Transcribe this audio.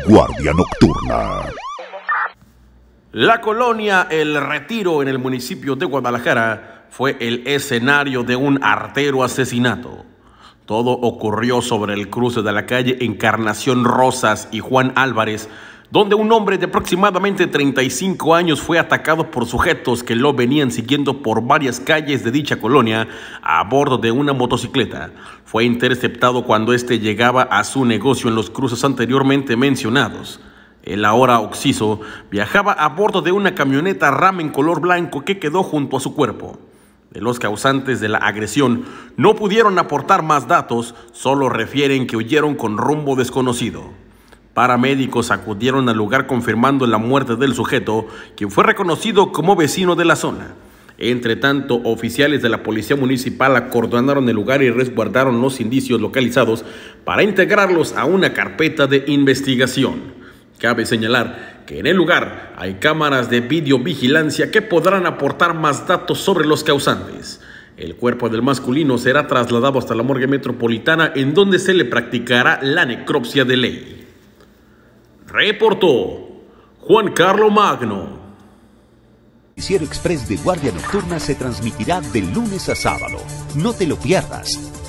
Guardia Nocturna. La colonia El Retiro en el municipio de Guadalajara fue el escenario de un artero asesinato. Todo ocurrió sobre el cruce de la calle Encarnación Rosas y Juan Álvarez, donde un hombre de aproximadamente 35 años fue atacado por sujetos que lo venían siguiendo por varias calles de dicha colonia a bordo de una motocicleta. Fue interceptado cuando éste llegaba a su negocio en los cruces anteriormente mencionados. El ahora occiso viajaba a bordo de una camioneta Ram en color blanco que quedó junto a su cuerpo. De los causantes de la agresión no pudieron aportar más datos, solo refieren que huyeron con rumbo desconocido. Paramédicos acudieron al lugar confirmando la muerte del sujeto, quien fue reconocido como vecino de la zona. Entre tanto, oficiales de la policía municipal acordonaron el lugar y resguardaron los indicios localizados para integrarlos a una carpeta de investigación. Cabe señalar que en el lugar hay cámaras de videovigilancia que podrán aportar más datos sobre los causantes. El cuerpo del masculino será trasladado hasta la morgue metropolitana, en donde se le practicará la necropsia de ley. Reportó Juan Carlos Magno. El Noticiero Express de Guardia Nocturna se transmitirá de lunes a sábado. No te lo pierdas.